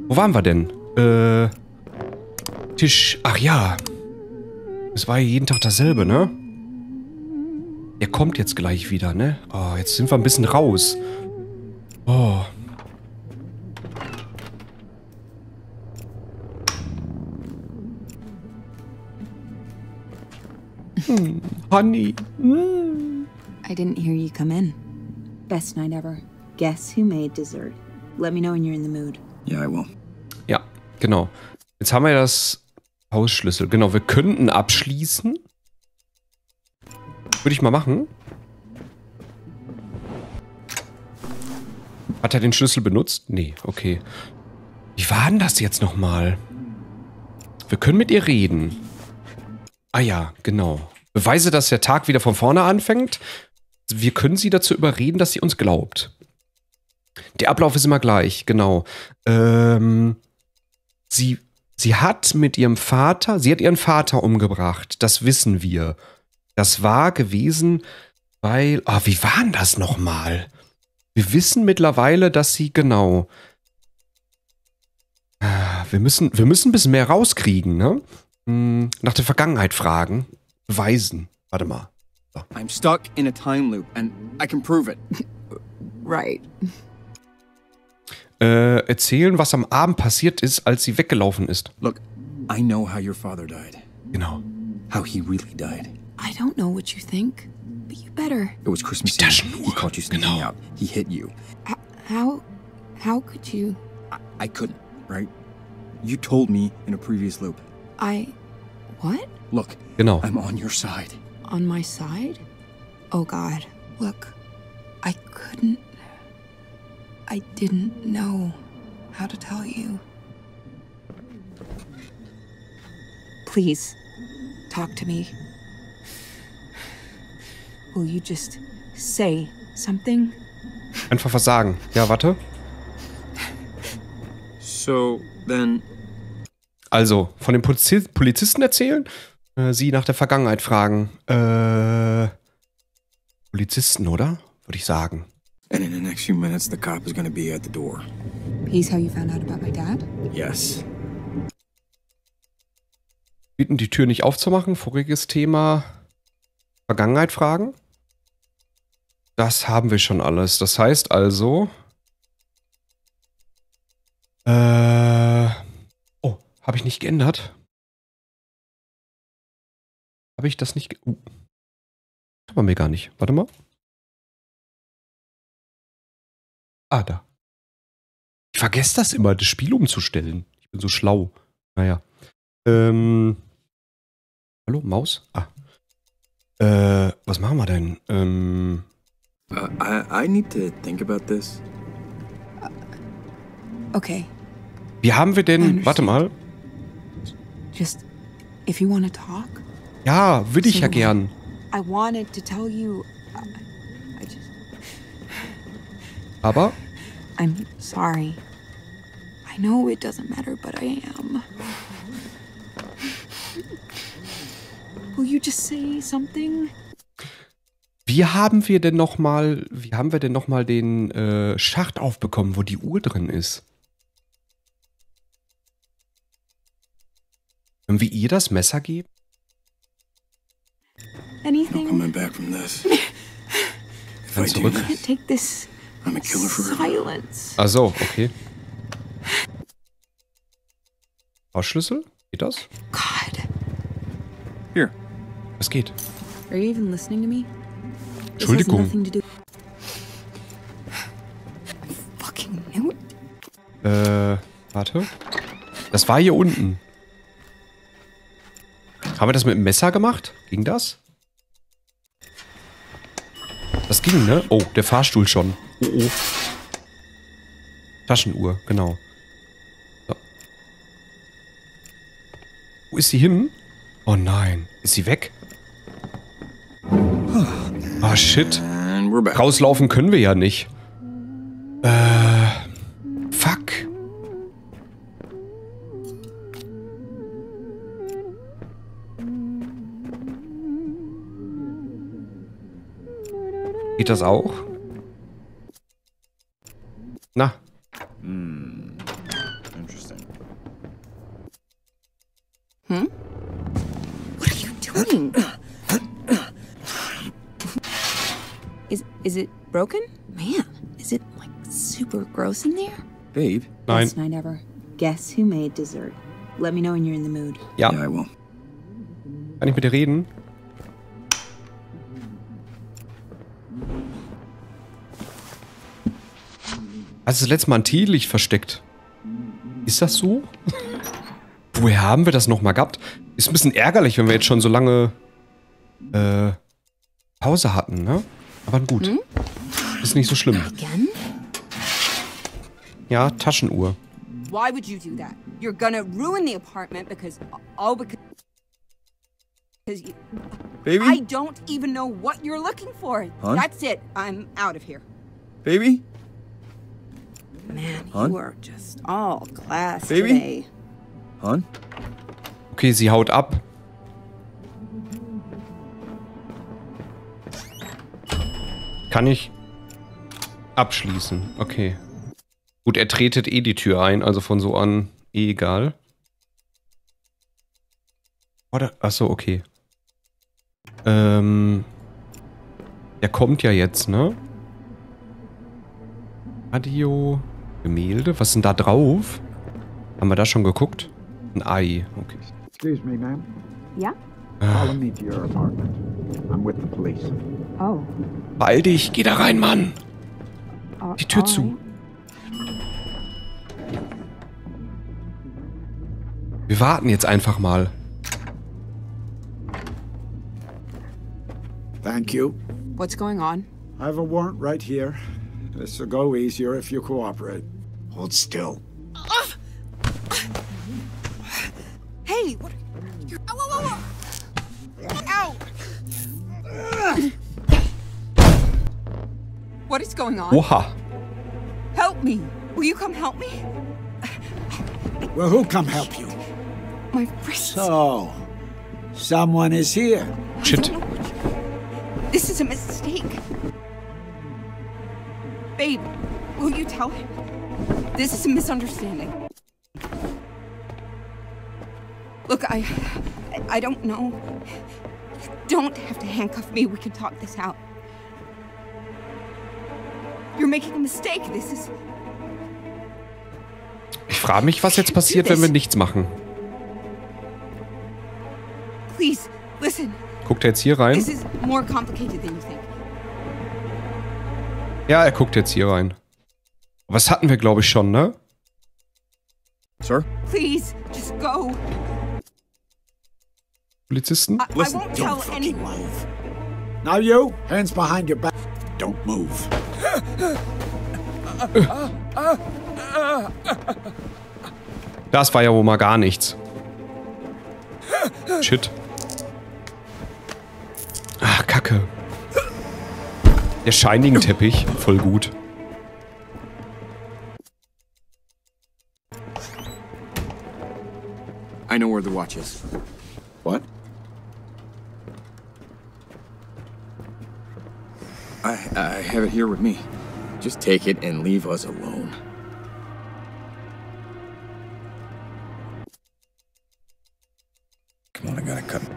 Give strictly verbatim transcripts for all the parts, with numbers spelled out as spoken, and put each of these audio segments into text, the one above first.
Wo waren wir denn? Äh, Tisch. Ach ja. Es war ja jeden Tag dasselbe, ne? Der kommt jetzt gleich wieder, ne? Oh, jetzt sind wir ein bisschen raus. Oh. Hm, Honey. Mm. I didn't hear you come in. Best night ever. Guess who made dessert? Let me know when you're in the mood. Yeah, I will. Ja, genau. Jetzt haben wir das Hausschlüssel. Genau, wir könnten abschließen. Würde ich mal machen. Hat er den Schlüssel benutzt? Nee, okay. Wie war denn das jetzt nochmal? Wir können mit ihr reden. Ah ja, genau. Beweise, dass der Tag wieder von vorne anfängt. Wir können sie dazu überreden, dass sie uns glaubt. Der Ablauf ist immer gleich, genau. Ähm, sie, sie hat mit ihrem Vater, sie hat ihren Vater umgebracht. Das wissen wir. Das war gewesen, weil, ah, wie war denn das nochmal? Wir wissen mittlerweile, dass sie, genau. Wir müssen, wir müssen ein bisschen mehr rauskriegen, ne? Nach der Vergangenheit fragen. Beweisen. Warte mal. So. I'm stuck in a time loop and I can prove it. Right. Äh, erzählen, was am Abend passiert ist, als sie weggelaufen ist. Look, I know how your father died. Genau. How he really died. I don't know what you think, but you better. It was Christmas Die Eve. Taschenuhr. He caught you sneaking Genau. out. He hit you. H how, how could you? I, I couldn't, right? You told me in a previous loop. I, what? Look, Genau. I'm on your side. On my side? Oh God, look, I couldn't. I didn't know how to tell you. Please, talk to me. Will you just say something? Einfach was sagen. Ja, warte. So, then... Also, von den Polizi Polizisten erzählen, äh, sie nach der Vergangenheit fragen. Äh, Polizisten, oder? Würde ich sagen. And in the next few minutes, the cop is gonna be at the door. He's how you found out about my dad? Yes. Bitten, die Tür nicht aufzumachen. Voriges Thema. Vergangenheit fragen. Das haben wir schon alles. Das heißt also... Äh... Oh, habe ich nicht geändert? Habe ich das nicht... Ge uh. Das war mir gar nicht. Warte mal. Ah, da. Ich vergesse das immer, das Spiel umzustellen. Ich bin so schlau. Naja. Ähm... Hallo, Maus? Ah. Äh, was machen wir denn? Ähm... Uh, I, I need to think about this. Okay, Wie haben wir denn... Warte mal. just if you want to talk. Ja, würde ich ja So, gern. I wanted to tell you. I, I just. Aber... I'm sorry. I know it doesn't matter, but I am. Will you just say something? Wie haben wir denn noch mal... Wie haben wir denn noch mal den äh, Schacht aufbekommen, wo die Uhr drin ist? Können wir ihr das Messer geben? No Anything? coming back from this. If Dann I do zurück. Can't this, take this I'm a killer forever. silence. Ach so, okay. Hausschlüssel? Geht das? God, Here. Es geht. are you even listening to me? This has Entschuldigung. nothing to do. I fucking knew it. Äh, warte. Das war hier unten. Haben wir das mit dem Messer gemacht? Ging das? Das ging, ne? Oh, der Fahrstuhl schon. Oh, oh. Taschenuhr, genau. So. Wo ist sie hin? Oh nein. Ist sie weg? Ah, shit. And we're back. Rauslaufen können wir ja nicht. Äh. Fuck. Geht das auch? Na, interesting. Hmm? What are you doing? Is is it broken? Man, is it like super gross in there? Babe? Nein. Best night ever. Guess who made dessert? Let me know when you're in the mood. Ja. Yeah, I will. Kann ich mit dir reden? Hast du das letzte Mal ein Teelicht versteckt? Ist das so? Woher haben wir das nochmal gehabt? Ist ein bisschen ärgerlich, wenn wir jetzt schon so lange äh, Pause hatten, ne? Aber gut. Hm? Ist nicht so schlimm. Again? Ja, Taschenuhr. Why would you do that? You're gonna ruin the apartment because all because because you, Baby? I don't even know what you're looking for. Hon? That's it. I'm out of here. Baby? Man, Hon? you are just all class Baby? today. Hon? Okay, sie haut ab. Kann ich abschließen. Okay. Gut, er tretet eh die Tür ein, also von so an eh egal. Oder? Achso, okay. Ähm. Der kommt ja jetzt, ne? Radio. Gemälde. Was ist denn da drauf? Haben wir da schon geguckt? Ein Ei. Okay. Excuse me, ma'am. Yeah? Follow me to your apartment. I'm with the police. Oh. Beeil dich, geh da rein, Mann! Uh, Die Tür zu. Wir warten jetzt einfach mal. Thank you. What's going on? I have a warrant right here. This will go easier if you cooperate. Hold still. Hey, what? You're, ow, ow, ow, ow. What is going on? Oha. Help me. Will you come help me? Well, who'll come help you? My wrists. So, someone is here. Shit. This is a mistake. Babe, will you tell him? This is a misunderstanding. Look, I... I don't know. You don't have to handcuff me. We can talk this out. You're making a mistake. This is... Ich frage mich, was jetzt passiert, wenn wir nichts machen. Please, listen. Guckt er jetzt hier rein? This is more complicated than you think. Ja, er guckt jetzt hier rein. Was hatten wir, glaube ich, schon, ne? Sir? Please, just go. Polizisten? I, I Listen, won't don't tell fucking anyone. move. Now you, hands behind your back. Don't move. Das war ja wohl mal gar nichts. Shit. Ach, Kacke. Der Shining-Teppich. Voll gut. I know where the watch is. What? I, I have it here with me. Just take it and leave us alone. Come on, I gotta cut.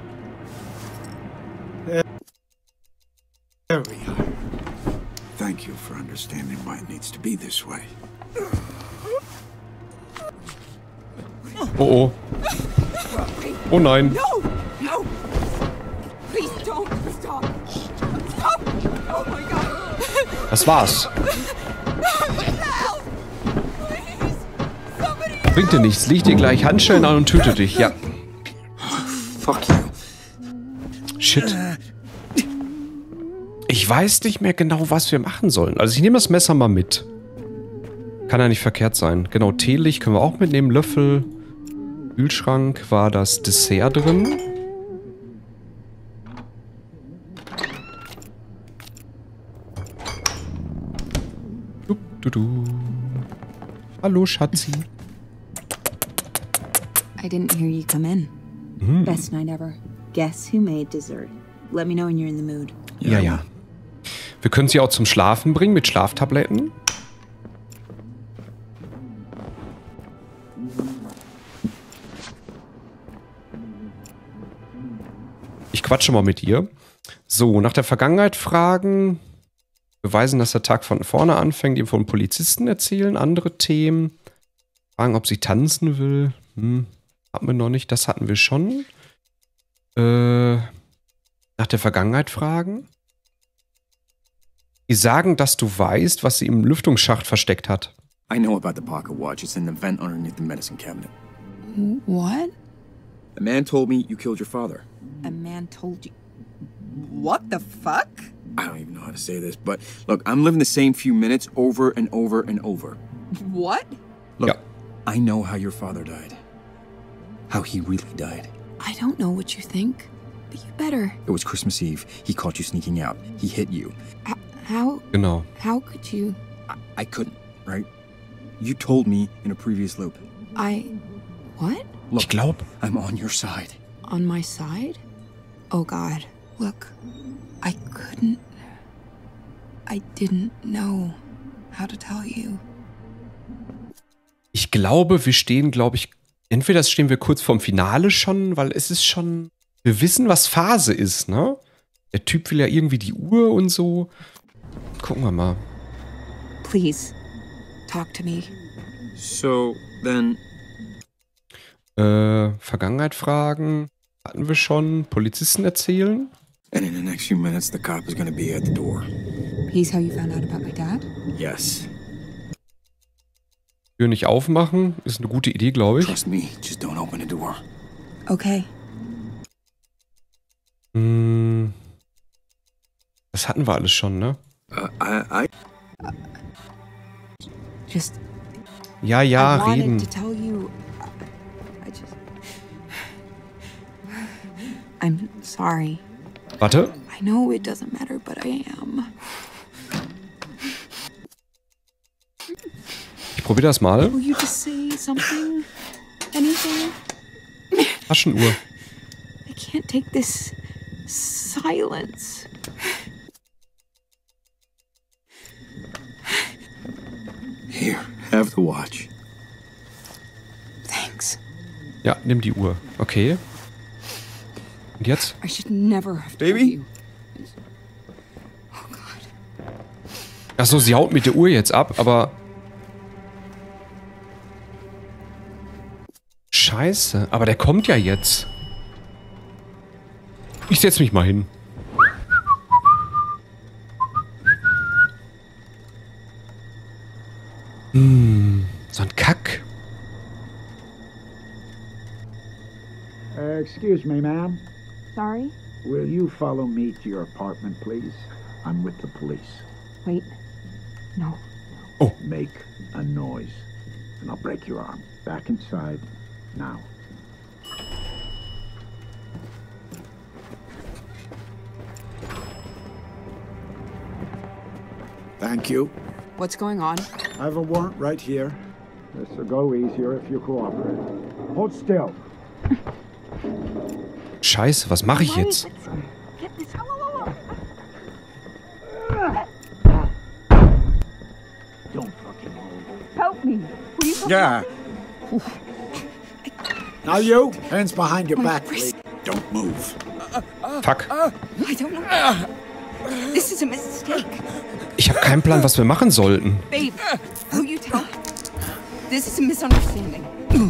There we are. Thank you for understanding why it needs to be this way. Oh oh. Oh nein. No, no. Please don't stop. Stop. Oh my God. Das war's. Help. Please. Somebody. Bringt dir nichts. Leg dir gleich Handschellen an und töte dich. Ja. Fuck you. Shit. Ich weiß nicht mehr genau, was wir machen sollen. Also ich nehme das Messer mal mit. Kann ja nicht verkehrt sein. Genau, Teelicht können wir auch mitnehmen. Löffel. Kühlschrank war das Dessert drin. Du, du, du. Hallo, Schatzi. I didn't hear you come in. Hm. Best night ever. Guess who made dessert? Let me know when you're in the mood. Ja, ja. Wir können sie auch zum Schlafen bringen mit Schlaftabletten. Ich quatsche mal mit ihr. So, nach der Vergangenheit fragen, beweisen, dass der Tag von vorne anfängt, ihm von Polizisten erzählen, andere Themen, fragen, ob sie tanzen will. Hm, hatten wir noch nicht, das hatten wir schon. Äh, nach der Vergangenheit fragen. Die sagen, dass du weißt, was sie im Lüftungsschacht versteckt hat. I know about the pocket watch. It's in the vent underneath the medicine cabinet. What? A man told me you killed your father. A man told you. What the fuck? I don't even know how to say this, but look, I'm living the same few minutes over and over and over. What? Look, Ja. I know how your father died. How he really died. I don't know what you think, but you better. It was Christmas Eve. He caught you sneaking out. He hit you. H- how? Genau. How could you? I, I couldn't, right? You told me in a previous loop. I. What? Look, Ich glaube, I'm on your side. On my side? Oh God. Look, I couldn't. I didn't know how to tell you. ich glaube, wir stehen, glaube ich, entweder stehen wir kurz vorm Finale schon, weil es ist schon, wir wissen, was Phase ist, ne? Der Typ will ja irgendwie die Uhr und so. Gucken wir mal. Please, talk to me. So, then... Äh, Vergangenheit fragen. Hatten wir schon. Polizisten erzählen. And in the next few minutes, the cop is gonna be at the door. He's how you found out about my dad? Yes. Tür nicht aufmachen. Ist eine gute Idee, glaube ich. Trust me, just don't open the door. Okay. Hm. Das hatten wir alles schon, ne? Uh, I... I... Just. Ja, ja, I wanted reden. to tell you. I just. I'm sorry. Warte. I know it doesn't matter, but I am. Ich probiere das mal. Will you just say something? Anything? Taschenuhr. I can't take this silence. Here, have the watch. Thanks. Ja, nimm die Uhr. Okay. Und jetzt? I should never have told Baby? you. Oh God. Achso, sie haut mit der Uhr jetzt ab, aber... Scheiße, aber der kommt ja jetzt. Ich setz mich mal hin. Hm, so ein Kack. Uh, excuse me, ma'am. Sorry? Will you follow me to your apartment, please? I'm with the police. Wait. No. Make a noise, and I'll break your arm. Back inside, now. Thank you. What's going on? I have a warrant right here. This will go easier if you cooperate. Hold still. Scheiße, was mache ich jetzt? Get this. Don't fucking move. Help me. Will you help Yeah. Now you, hands behind your back, please. Don't move. Fuck. I don't know. This is a mistake. Ich habe keinen Plan, was wir machen sollten. Babe, will you tell? This is a misunderstanding.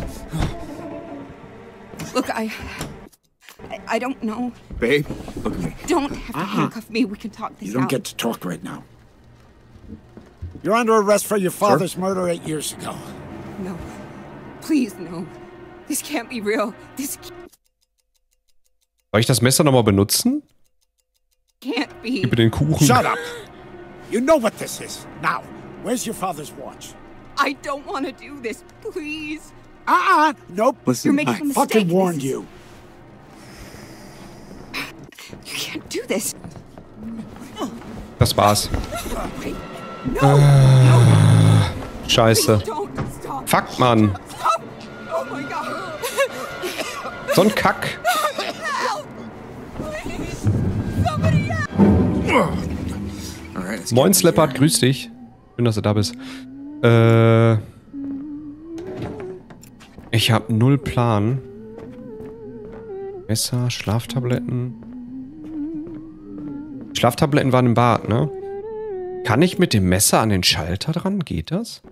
Look, I... I, I don't know. Babe, look at me. Don't have to handcuff me. We can talk this You don't out. get to talk right now. You're under arrest for your father's murder eight years ago. No. Please, no. This can't be real. This Soll ich das Messer nochmal benutzen? can't be. Gib mir den Kuchen. Shut up! You know what this is. Now, where's your father's watch? I don't want to do this. Please. Uh-uh! Nope. Listen, You're making I a mistake. Fucking This warned is- you. You can't do this. Das war's. Wait. No. no. Scheiße. Please don't stop. Fuck, Mann. Stop. Oh my God. So ein Kack. Help. Please. Somebody help. All right, let's Moin, get Sleppert, grüß dich. Schön, dass du da bist. Äh. Ich habe null Plan. Messer, Schlaftabletten. Schlaftabletten waren im Bad, ne? Kann ich mit dem Messer an den Schalter dran? Geht das?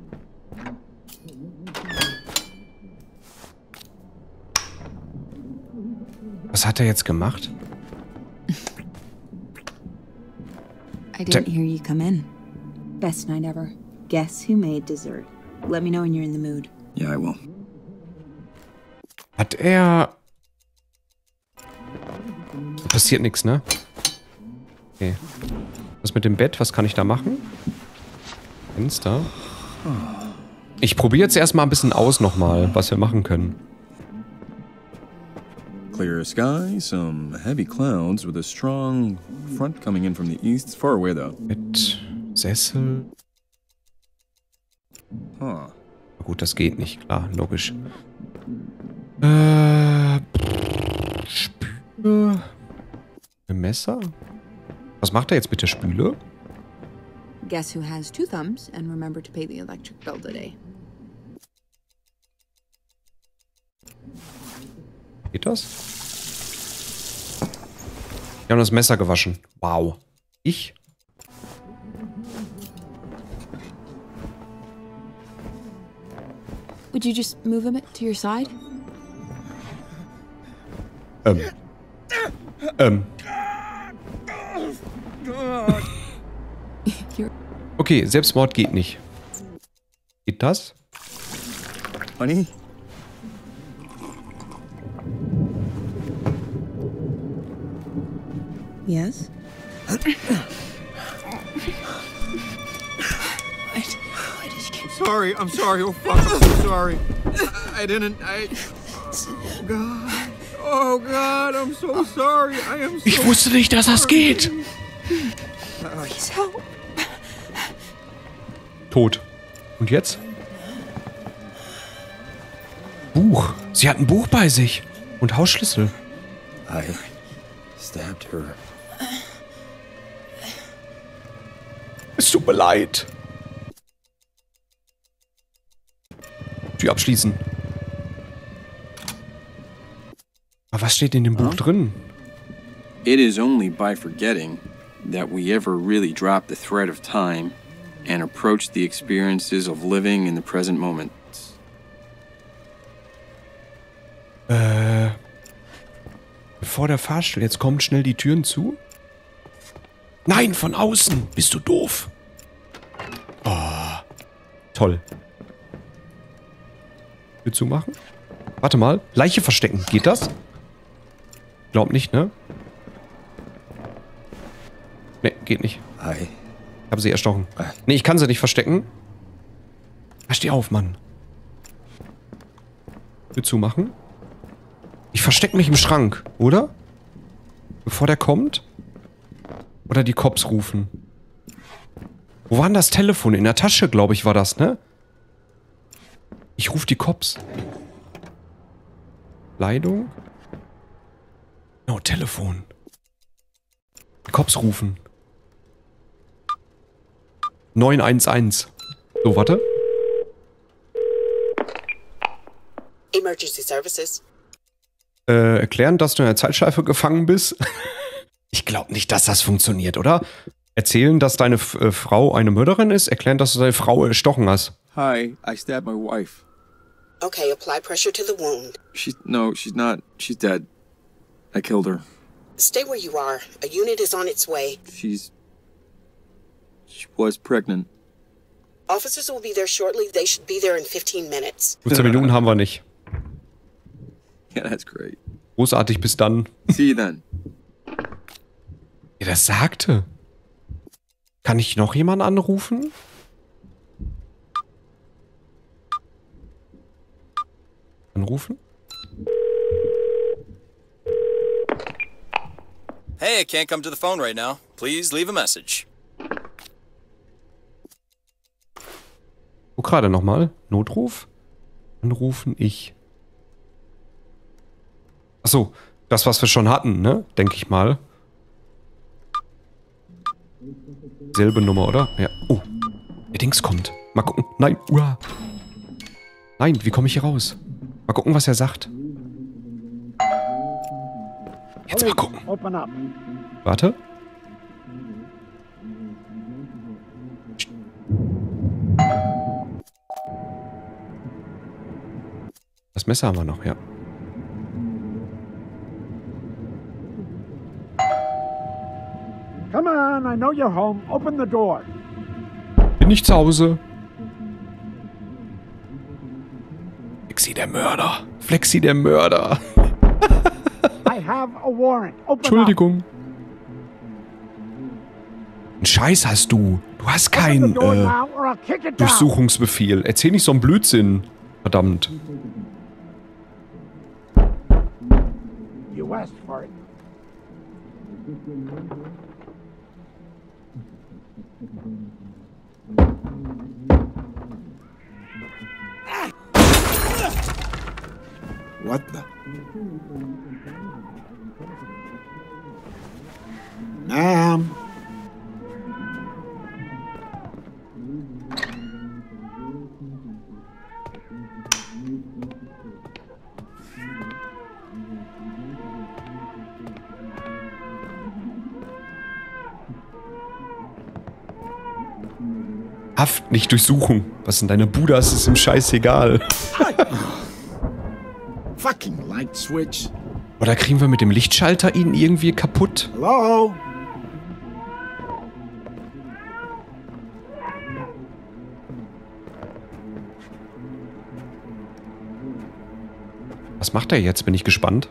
Was hat er jetzt gemacht? I didn't hear you come in. Best night ever. Guess who made dessert? Let me know when you're in the mood. Yeah, I will. Hat er... Passiert nichts, ne? Okay. Was mit dem Bett? Was kann ich da machen? Fenster. Ich probiere jetzt erstmal ein bisschen aus nochmal, was wir machen können. Clear sky, some heavy clouds with a strong front coming in from the east. It's far away though. Bett, Sessel. Huh. Gut, das geht nicht, klar, logisch. Äh, Spüle. Ein Messer? Was macht er jetzt mit der Spüle? Guess who has two thumbs and remember to pay the electric bill today. Geht das? Wir haben das Messer gewaschen. Wow. Ich? Would you just move him to your side? Ähm. Ähm. Okay, Selbstmord geht nicht. Geht das? Honey? Yes? Sorry, I'm sorry. Oh fuck, I'm so sorry. I, I didn't. I. Oh god. Oh god, I'm so sorry. I am so. Ich wusste nicht, dass das geht. Please help. Tot. Und jetzt? Buch. Sie hat ein Buch bei sich. Und Hausschlüssel. I stabbed her. Es tut mir leid. Tür abschließen. Aber was steht in dem Buch drin? It is only by forgetting that we ever really drop the thread of time and approach the experiences of living in the present moment. Äh. Bevor der Fahrstuhl jetzt kommt, schnell die Türen zu. Nein, von außen. Bist du doof? Oh. Toll. Tür zumachen? Warte mal. Leiche verstecken. Geht das? Glaub nicht, ne? Ne, geht nicht. I. Ich habe sie erstochen. Ne, ich kann sie nicht verstecken. Ah, steh auf, Mann. Tür zumachen. Ich verstecke mich im Schrank, oder? Bevor der kommt? Oder die Cops rufen. Wo war denn das Telefon? In der Tasche, glaube ich, war das, ne? Ich rufe die Cops. Kleidung? No, Telefon. Die Cops rufen. neun eins eins. So, warte. Emergency Services. Äh, erklären, dass du in der Zeitschleife gefangen bist? Ich glaube nicht, dass das funktioniert, oder? Erzählen, dass deine F äh, Frau eine Mörderin ist? Erklären, dass du deine Frau erstochen hast? Hi, I stabbed my wife. Okay, apply pressure to the wound. She's no, she's not. She's dead. I killed her. Stay where you are. A unit is on its way. She's. She was pregnant. Officers will be there shortly. They should be there in fifteen minutes. fünfzehn Minuten haben wir nicht. Yeah, that's great. Großartig, bis dann. See you then. Ja, das sagte. Kann ich noch jemanden anrufen? Anrufen? Hey, I can't come to the phone right now. Please leave a message. Wo gerade nochmal? Notruf? Anrufen ich. Achso, das, was wir schon hatten, ne? Denke ich mal. Selbe Nummer, oder? Ja. Oh, der Dings kommt. Mal gucken. Nein. Uah. Nein, wie komme ich hier raus? Mal gucken, was er sagt. Jetzt mal gucken. Warte. Das Messer haben wir noch, ja. Come on, I know you're home. Open the door. Bin nicht zu Hause. Flexi der Mörder. Flexi der Mörder. I have a warrant. Open Entschuldigung. Einen Scheiß hast du. Du hast keinen äh, Durchsuchungsbefehl. Erzähl nicht so einen Blödsinn. Verdammt. You asked for it. What the? Ma'am. Haft, nicht durchsuchen. Was in deiner Bude ist, ist ihm scheißegal. Fucking light switch. Oder kriegen wir mit dem Lichtschalter ihn irgendwie kaputt? Hello? Was macht er jetzt? Bin ich gespannt.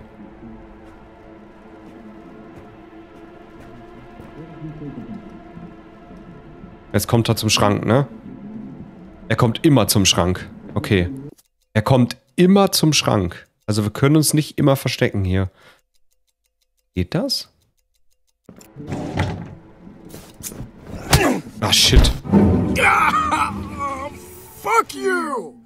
Jetzt kommt er zum Schrank, ne? Er kommt immer zum Schrank. Okay. Er kommt immer zum Schrank. Also wir können uns nicht immer verstecken hier. Geht das? Ah, shit. Fuck you!